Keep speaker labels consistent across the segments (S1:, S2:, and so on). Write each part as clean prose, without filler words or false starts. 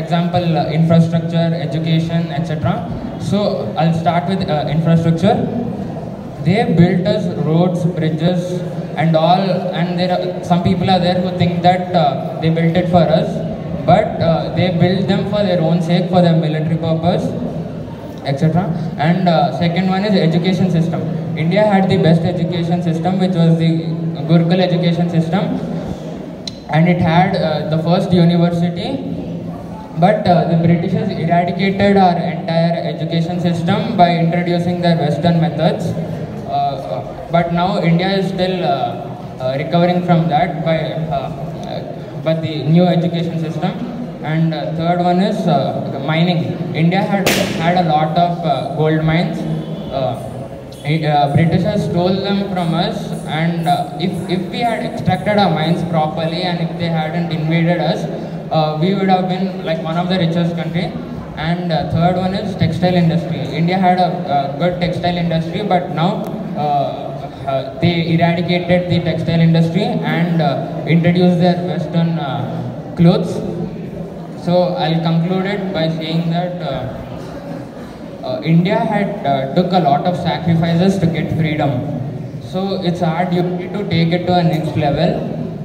S1: example, infrastructure, education, etc. So I'll start with infrastructure. They built us roads, bridges, and all. And there are some people are there who think that they built it for us, but they built them for their own sake, for their military purpose, etc. And second one is education system. India had the best education system, which was the Gurukul education system, and it had the first university. But the Britishers eradicated our entire education system by introducing their Western methods. But now India is still recovering from that by the new education system. And third one is mining. India had a lot of gold mines. Britishers stole them from us, and if we had extracted our mines properly and if they hadn't invaded us, we would have been like one of the richest country. And third one is textile industry. India had a good textile industry, but now they eradicated the textile industry and introduced their Western clothes. So I'll conclude it by saying that India had took a lot of sacrifices to get freedom. So it's our duty to take it to a next level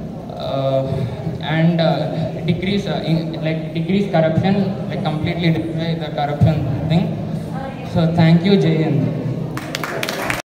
S1: and decrease decrease corruption, like completely destroy the corruption thing. So thank you, Jai Hind.